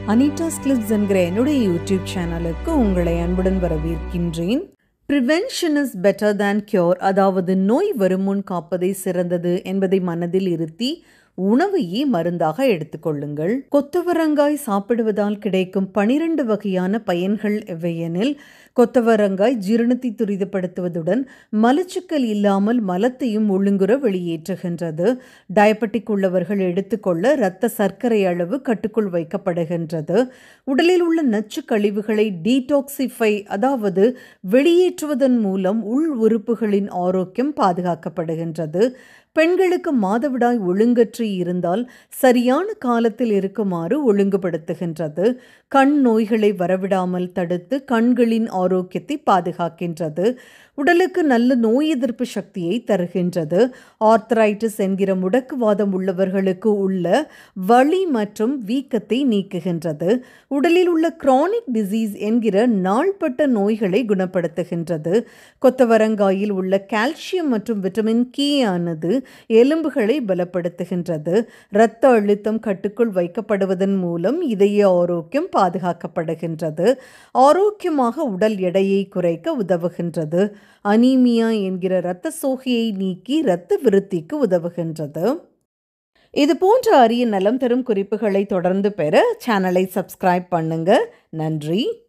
Anita's clips என்கிற என்னுடைய YouTube சேனலுக்கு உங்களை அன்புடன் வரவேற்கின்றேன். Prevention is better than cure, அதாவது நோய் வருமுன் காப்பதை சிறந்தது என்பதை மனதில் இருத்தி உணவையே மருந்தாக எடுத்துக்கொள்ளுங்கள். கொத்தவரங்காய் சாப்பிடுவதால் கிடைக்கும் 12 வகையான பயன்கள் எவையெனில், கொத்தவரங்காய் ஜீரணத்தை துரிதப்படுத்துவதுடன் மலச்சிக்கல் இல்லாமல் மலத்தையும் ஒழுங்குற வெளியேற்றுகின்றது. டயபெட்டிக் உள்ளவர்கள் எடுத்துக்கொள்ள இரத்த சர்க்கரை அளவு கட்டுக்குள் வைக்கப்படுகின்றது. உடலில் உள்ள நச்சு கழிவுகளை டீடாக்சிஃபை, அதாவது வெளியேற்றுவதன் மூலம் உள் உறுப்புகளின் ஆரோக்கியம் பாதுகாக்கப்படுகின்றது. பெண்களுக்கு மாதவிடாய் ஒழுங்கற்று இருந்தால் சரியான காலத்தில் இருக்குமாறு ஒழுங்குபடுத்துகின்றது. கண் நோய்களை வரவிடாமல் தடுத்து கண்களின் ஆரோக்கியத்தை பாதுகாக்கின்றது. உடலுக்கு நல்ல நோய் எதிர்ப்பு சக்தியை தருகின்றது. ஆர்த்தரைட்டிஸ் என்கிற முடக்குவாதம் உள்ளவர்களுக்கு உள்ள வலி மற்றும் வீக்கத்தை நீக்குகின்றது. உடலில் உள்ள கிரானிக் டிசீஸ் என்கிற நாள்பட்ட நோய்களை குணப்படுத்துகின்றது. கொத்தவரங்காயில் உள்ள கால்சியம் மற்றும் விட்டமின் கே ஆனது எலும்புகளை பலப்படுத்துகின்றது. இரத்த அழுத்தம் கட்டுக்குள் வைக்கப்படுவதன் மூலம் இதய ஆரோக்கியம் பாதுகாக்கப்படுகின்றது. ஆரோக்கியமாக உடல் எடையை குறைக்க உதவுகின்றது. அனீமியா என்கிற இரத்த சோகையை நீக்கி இரத்த விருத்திக்கு உதவுகின்றது. இது போன்ற அரிய நலம் தரும் குறிப்புகளை தொடர்ந்து பெற சேனலை சப்ஸ்கிரைப் பண்ணுங்க. நன்றி.